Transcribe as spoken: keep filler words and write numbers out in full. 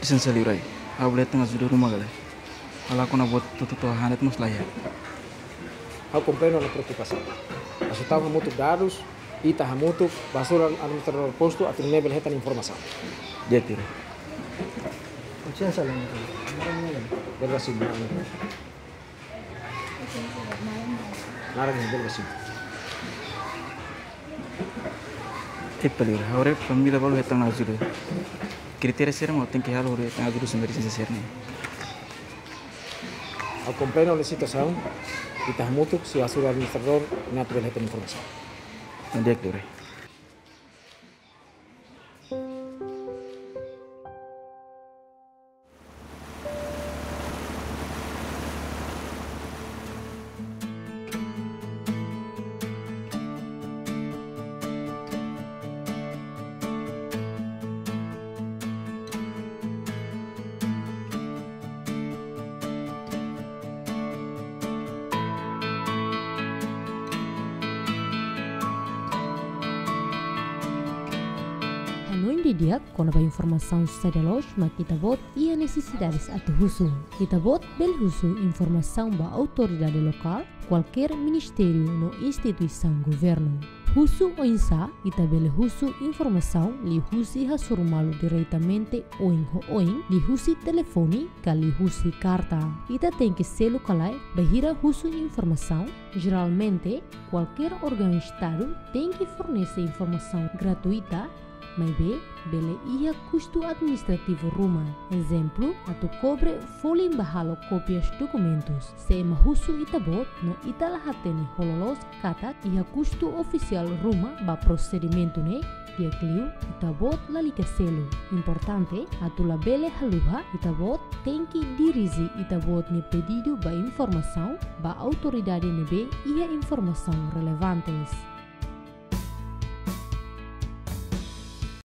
Essentially right. A boleh tengah sudah rumah galera. Ala kona buat tutu to hanet mus lá ya. Eu compreendo a preocupação. Mas estava muito dados e está muito basura administrador posto a ter nível reta informação. Dia tiro. Ujian salah itu. Berapa sih bulan itu? Narang ini berapa sih? Epalur. Agora família balu hetang na sudah. Kriteria ser mau tem que hal hore tengah dulu sumber ser nih. Eu compreendo a situação e está muito se basura administrador não ter reta informação. Dia tiro. Dia quando a informação sai da loja, mas kita bot ia necessidades atau husu. Kita bot bel husu informação ba autoridade local, qualquer ministério no instituição governo. Husu ou insa, ita bele husu informação li husi hasurmalu diretamente oing ho oing, li husi telefone, kali husi carta. Ita tem que selo kalai bahira husu informação. Geralmente, qualquer órgão estado tem que fornecer informação gratuita. Mas bem, bele ia custo administrativo rumah. Exemplo, atu cobre folha bahalo cópias documentos. Se ema husu itabot, no italahatene hololos kata ia custo oficial rumah ba procedimento ne, dia clio itabot lalika selo. Importante, atu la bele haluha itabot tem que dirigir itabot ne pedido ba informação ba autoridade nebe ia informação relevantes.